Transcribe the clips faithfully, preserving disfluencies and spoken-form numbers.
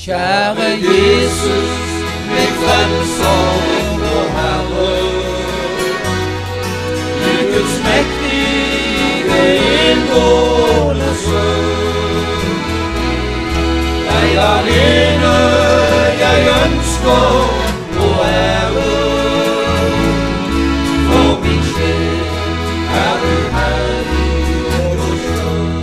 Kjære Jesus, min frelser og Herre, du Guds mektige innvåelse. Jeg alene, jeg ønsker å ære, for min sjel er du herlig og skjønn.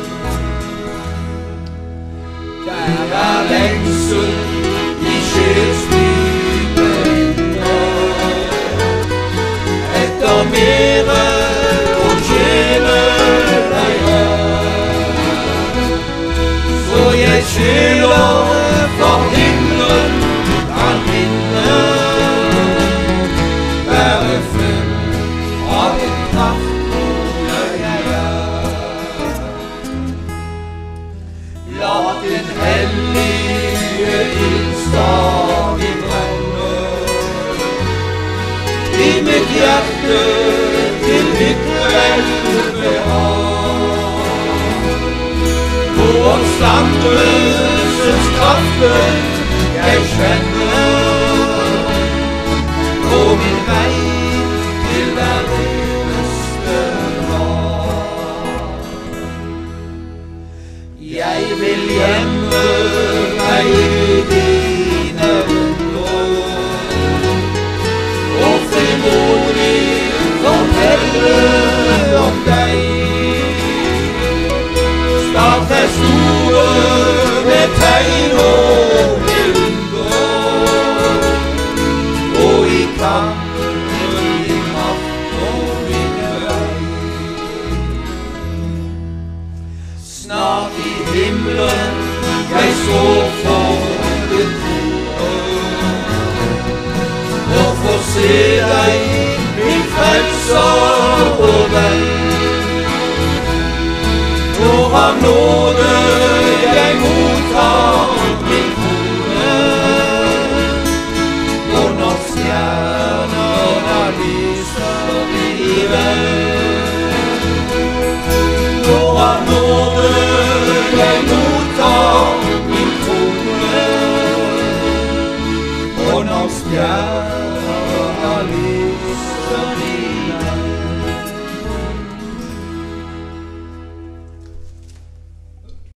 Det er lengsel i sjelsdype inner, etter mere å tjene deg her. Så jeg skylder for himmelen kan vinne, være full av din kraft når jeg er. La din hellige ild stadig brenne i mitt hjerte til ditt velbehag. På oppstandelsens kraften jeg kjenner, på min vei til hver eneste dag. Jeg vil gjemme meg i dine under, og frimodig fortelle om deg. Snart er store med tegn og bilder, og i kampen i kraft og vinne vei. Snart i himmelen jeg står for din trone, og får se deg, min frelser og venn. For av nåde